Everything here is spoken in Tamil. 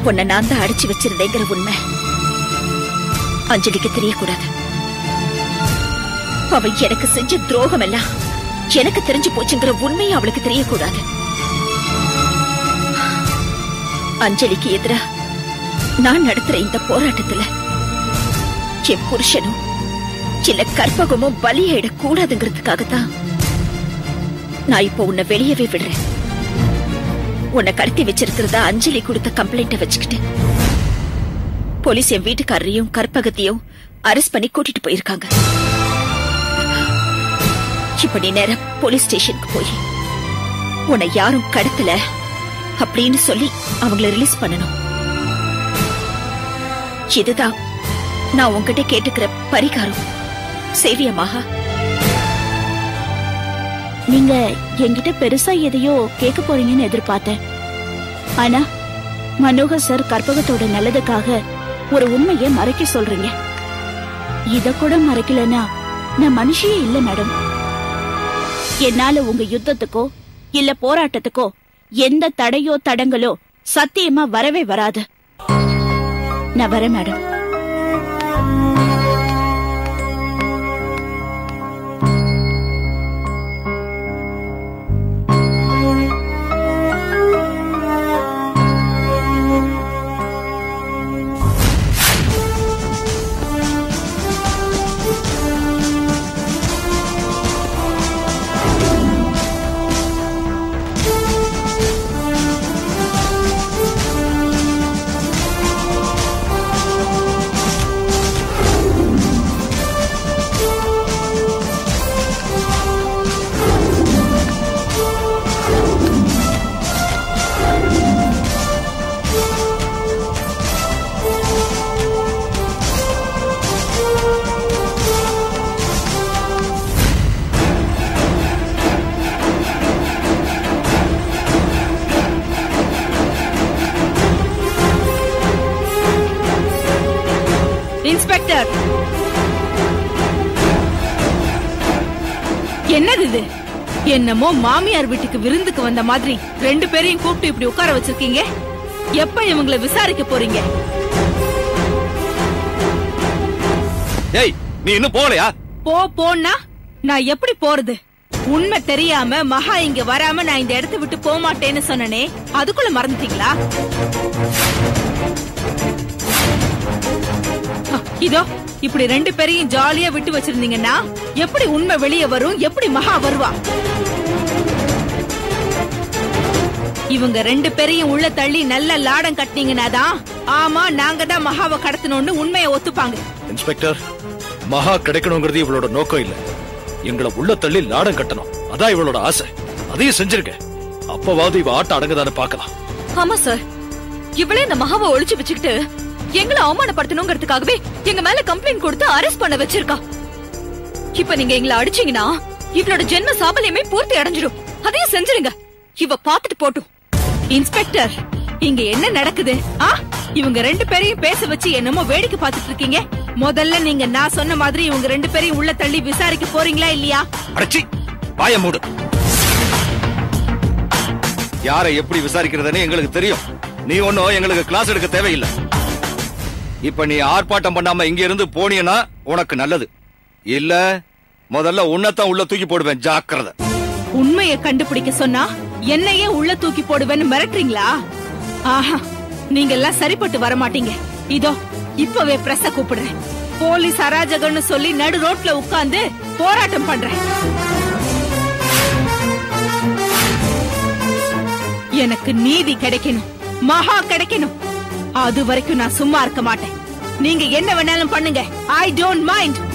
உன்னை நான் தான் அடிச்சு வச்சிருந்தேங்கிற உண்மை அஞ்சலிக்கு தெரியக்கூடாது. அவ எனக்கு செஞ்ச துரோகம் எல்லாம் எனக்கு தெரிஞ்சு போச்சுங்கிற உண்மையை அவளுக்கு தெரியக்கூடாது. அஞ்சலிக்கு எதிரா நான் நடத்துற இந்த போராட்டத்துல என் புருஷனும் சில கற்பகமும் பலியிடக் கூடாதுங்கிறதுக்காகத்தான் நான் இப்ப உன்னை வெளியவே விடுறேன். உன்னை கடத்தி வச்சிருக்கிறதா அஞ்சலி கொடுத்த கம்ப்ளைண்ட வச்சுக்கிட்டு போலீஸ் என் வீட்டுக்காரரையும் கற்பகத்தையும் அரெஸ்ட் பண்ணி கூட்டிட்டு போயிருக்காங்க. இப்ப நீ நேரம் போலீஸ் ஸ்டேஷனுக்கு போய் உன்னை யாரும் கடத்தல அப்படின்னு சொல்லி அவங்கள ரிலீஸ் பண்ணணும். இதுதான் நான் உன்கிட்ட கேட்டுக்கிற பரிகாரம். சேவியமாக நீங்க என்கிட்ட பெருசா எதையோ கேட்க போறீங்கன்னு எதிர்பார்த்தேன். ஆனா மனோகர் சார் கற்பகத்தோட நல்லதுக்காக ஒரு உண்மையை மறைக்க சொல்றீங்க. இத கூட மறைக்கலன்னா நான் மனுஷியே இல்ல மேடம். என்னால உங்க யுத்தத்துக்கோ இல்ல போராட்டத்துக்கோ எந்த தடையோ தடங்களோ சத்தியமா வரவே வராது. நான் வரேன் மேடம். இன்ஸ்பெக்டர், என்னது இது? என்னமோ மாமியார் வீட்டுக்கு விருந்துக்கு வந்த மாதிரி ரெண்டு பேரையும் கூப்பிட்டு இப்படி உட்கார வச்சிருக்கீங்க. எப்ப இவங்களை விசாரிக்க போறீங்க? ஏய், நீ இன்னும் போகலையா? போனா நான் எப்படி போறது? உண்மை தெரியாம மகா இங்க வராம நான் இந்த இடத்தை விட்டு போக மாட்டேன்னு சொன்னனே, அதுக்குள்ள மறந்துட்டீங்களா? இதோ இப்படி ரெண்டு பேரையும் ஜாலியா விட்டு வச்சிருந்தீங்கன்னா எப்படி உண்மை வெளியே வரும்? எப்படி மகா வருவா? இவங்க ரெண்டு பேரையும் உள்ள தள்ளி நல்ல லாடம் கட்டினீங்கன்னாதான் ஆமா நாங்க தான் மகாவை கடத்தணும்னு உண்மையை ஒத்துப்பாங்க. இன்ஸ்பெக்டர், மகா கிடைக்கணுங்கிறது இவளோட நோக்கம் இல்ல. எங்களை உள்ள தள்ளி லாடம் கட்டணும், அதான் இவளோட ஆசை. அதையும் செஞ்சிருக்க. அப்பவாவது இவ ஆட்ட அடங்குதான்னு பாக்கலாம். ஆமா சார், இவளே இந்த மகாவை ஒழிச்சு வச்சுக்கிட்டு எங்களை அவமானப்படுத்தணுங்கிறதுக்காகவே எங்க மேல கம்ப்ளைண்ட் கொடுத்து அரெஸ்ட் பண்ண வச்சிருக்கா. இப்ப நீங்க எங்களை அடிச்சீங்கன்னா இவளோட ஜென்ம சாபல்யமே பூர்த்தி அடைஞ்சிடும். அதையும் செஞ்சிருங்க. இவ பாத்துட்டு போட்டும். இன்ஸ்பெக்டர், இங்க என்ன நடக்குது? இவங்க ரெண்டு பேரையும் பேச வச்சு என்னமோ வேடிக்கை பார்த்துட்டு இருக்கீங்க. முதல்ல நீங்க நான் சொன்ன மாதிரி இவங்க ரெண்டு பேரையும் உள்ள தள்ளி விசாரிக்க போறீங்களா இல்லையா? அடச்சி, வாய மூடு. யாரை எப்படி விசாரிக்கிறதுன்னு எங்களுக்கு தெரியும். நீ ஒன்னும் எங்களுக்கு கிளாஸ் எடுக்க தேவையில்லை. இப்ப நீ ஆர்ப்பாட்டம் பண்ணாம இங்க இருந்து போனீன்னா உனக்கு நல்லது. இல்ல முதல்ல உன்னத்தான் உள்ள தூக்கி போடுவேன், ஜாக்கிரதை. உண்மையை கண்டுபிடிக்க சொன்னா என்னையே உள்ள தூக்கி போடுவேன்னு மிரட்டுறீங்களா? ஆஹா, நீங்க எல்லாம் சரிப்பட்டு வர மாட்டீங்க. இதோ இப்பவே பிரஸ கூப்பிடுறேன். போலீஸ் அராஜகம்னு சொல்லி நடு ரோட்ல உட்கார்ந்து போராட்டம் பண்றேன். எனக்கு நீதி கிடைக்கணும், மகா கிடைக்கணும். அது வரைக்கும் நான் சும்மா இருக்க மாட்டேன். நீங்க என்ன வேணாலும் பண்ணுங்க. I don't mind.